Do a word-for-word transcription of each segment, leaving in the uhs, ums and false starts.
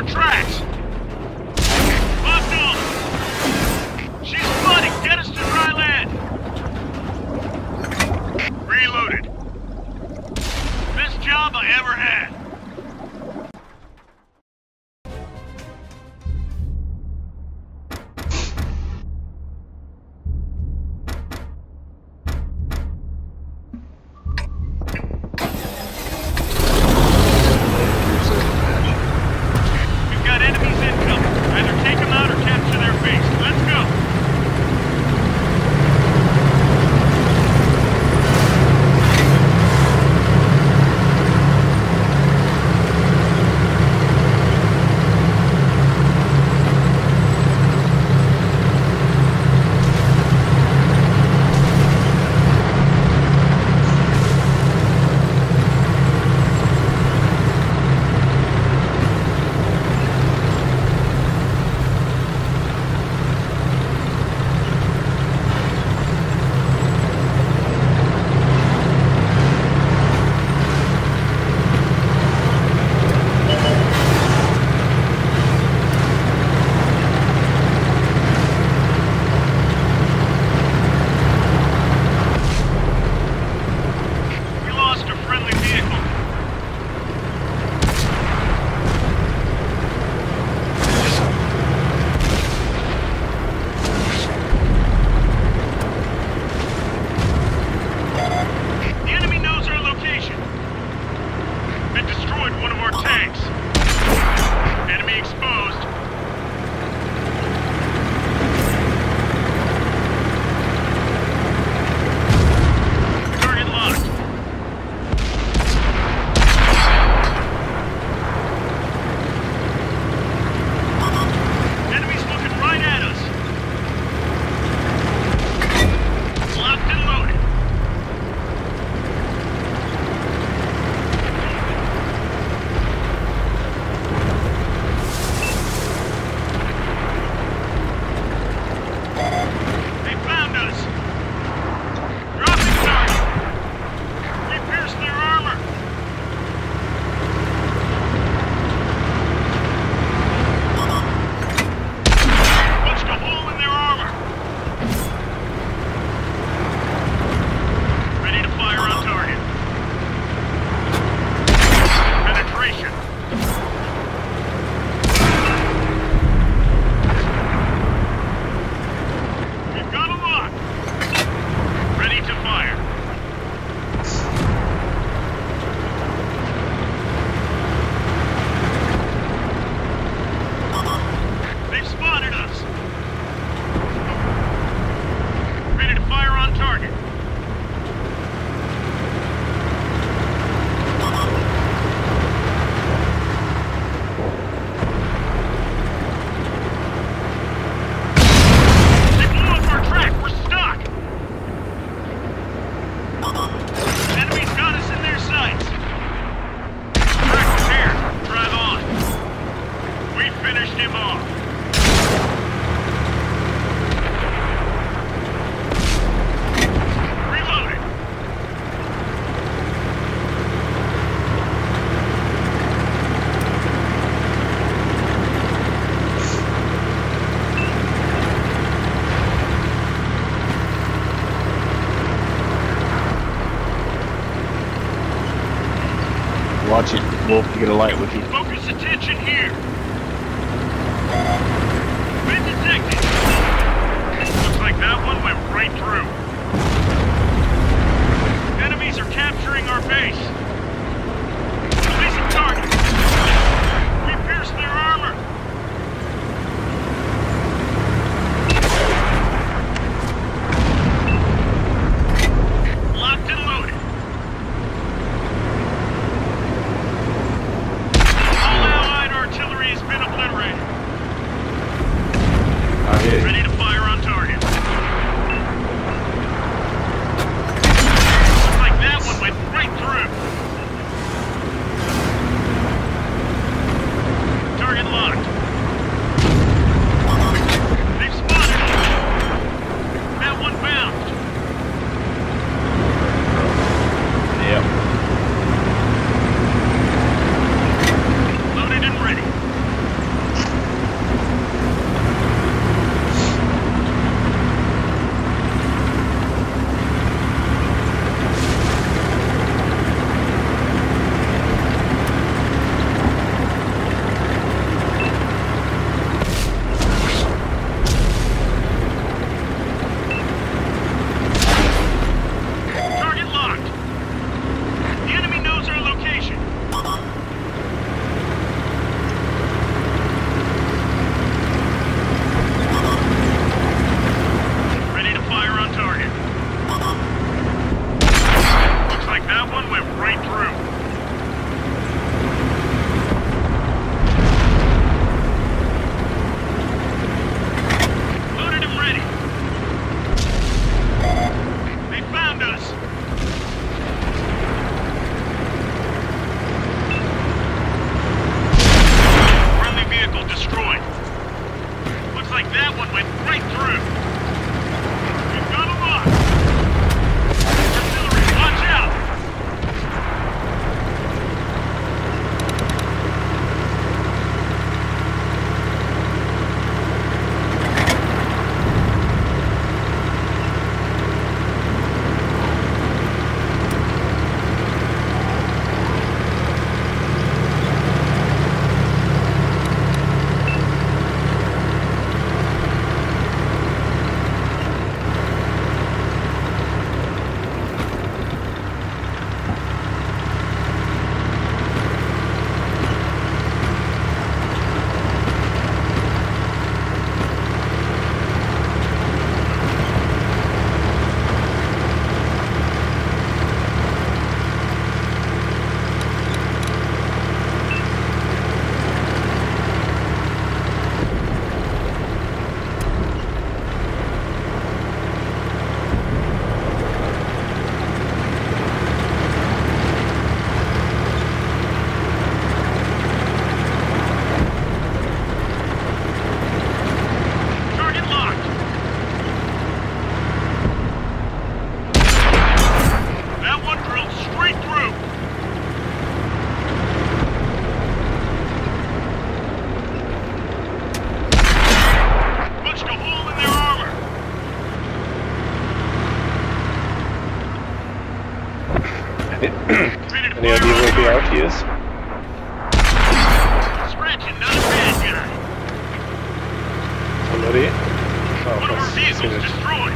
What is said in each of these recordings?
our tracks! Locked on! She's flooding! Get us to dry land! Reloaded. Best job I ever had. Watch it, Wolf, to get a light with you. Focus attention here. Been detected. Looks like that one went right through. Enemies are capturing our base. Releasing target. We pierced their armor. Locked and loaded. All Allied artillery has been obliterated. I hit it. Ready to fire on target. Looks like that one went right through. Any idea where the R T is? Scratching, not a bad guy. Somebody? Oh, One of our that's vehicles finished. destroyed.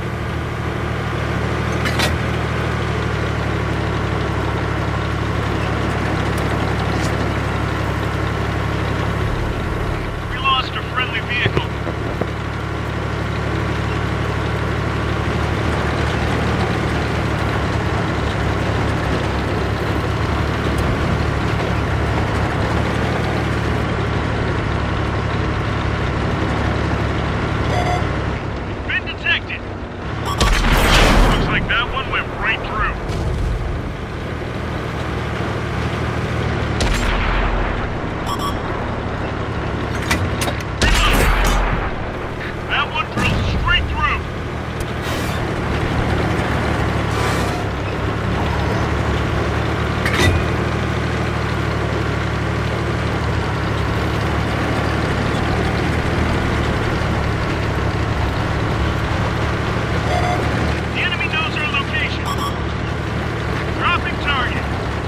We lost a friendly vehicle. Been detected. Looks like that one went right through. That one drilled straight through. The enemy knows our location. Dropping target.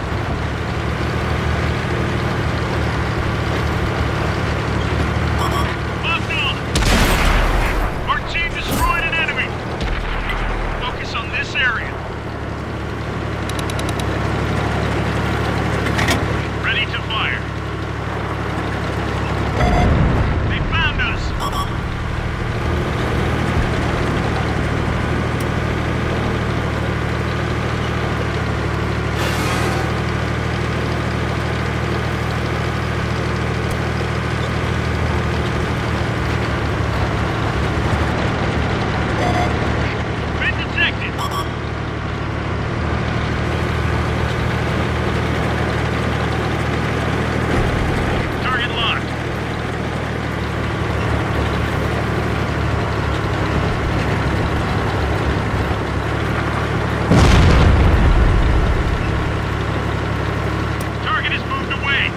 Locked on. Our team destroyed an enemy. Focus on this area. Ready to fire. They found us. Been detected. Target locked. Target is moved away.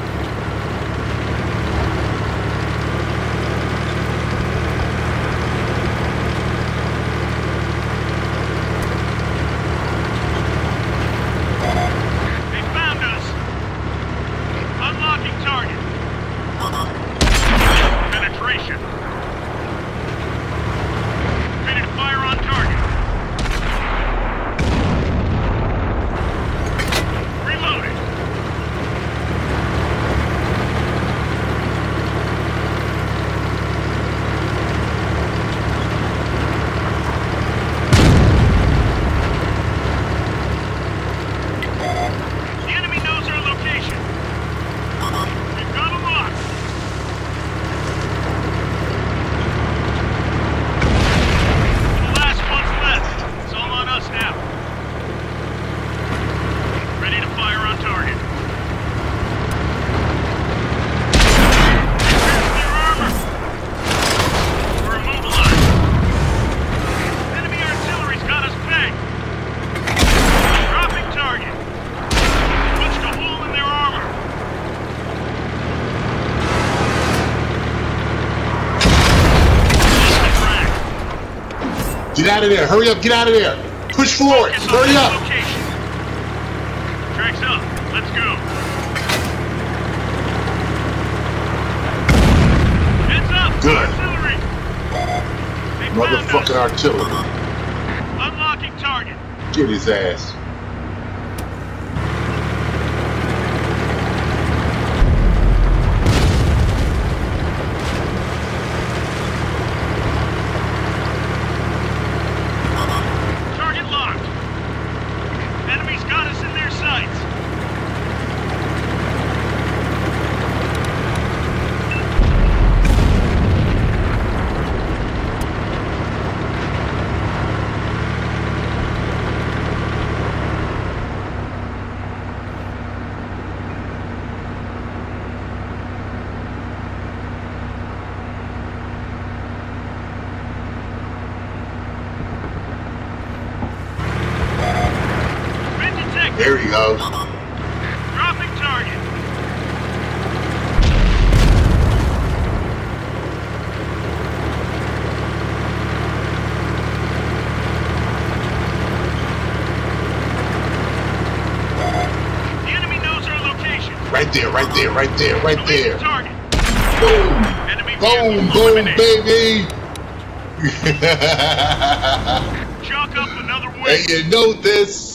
They found us. Unlocking target. Penetration. Ready to fire on target. Reloading. The enemy knows our location. We've got a lock. The last one's left. It's all on us now. Ready to fire on target. Pierce their armor. We're immobilized. Enemy artillery's got us pegged. Dropping target. Punched a hole in their armor. Get out of there! Hurry up! Get out of there! Push forward! Focus on Hurry this up! location. Tracks up. Let's go. Heads up. Good. Artillery. They found us. Motherfucking artillery! Unlocking target. Get his ass! Target locked. Enemy's got us in their sights. Been detected. There he goes. Dropping target. Right there, right there, right there, right there. Target. Boom! Enemy Boom, vehicle boom, eliminated. baby! Chalk up another win. Hey, you know this.